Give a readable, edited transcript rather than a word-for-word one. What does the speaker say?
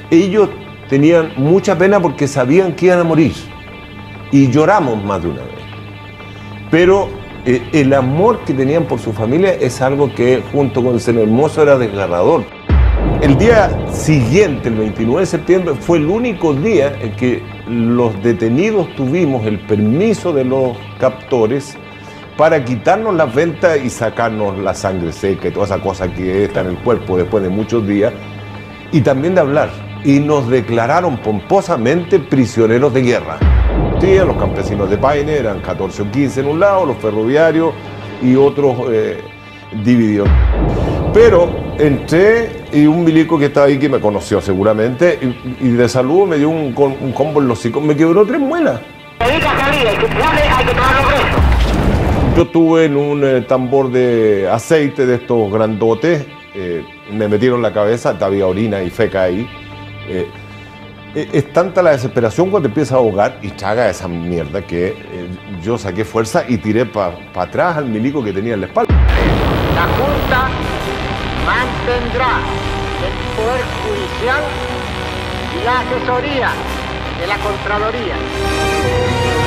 ellos tenían mucha pena porque sabían que iban a morir. Y lloramos más de una vez. Pero el amor que tenían por su familia es algo que junto con ser hermoso era desgarrador. El día siguiente, el 29 de septiembre, fue el único día en que los detenidos tuvimos el permiso de los captores para quitarnos las ventas y sacarnos la sangre seca y toda esa cosa que está en el cuerpo después de muchos días, y también de hablar. Y nos declararon pomposamente prisioneros de guerra. Sí, los campesinos de Paine eran 14 o 15 en un lado, los ferroviarios y otros divididos. Pero entré y un milico que estaba ahí, que me conoció seguramente, y de saludo me dio un combo en los hocicos, me quebró 3 muelas. Yo estuve en un tambor de aceite de estos grandotes, me metieron la cabeza, había orina y feca ahí. Es tanta la desesperación cuando empieza a ahogar y traga esa mierda que yo saqué fuerza y tiré para atrás al milico que tenía en la espalda. La Junta mantendrá el Poder Judicial y la asesoría de la Contraloría.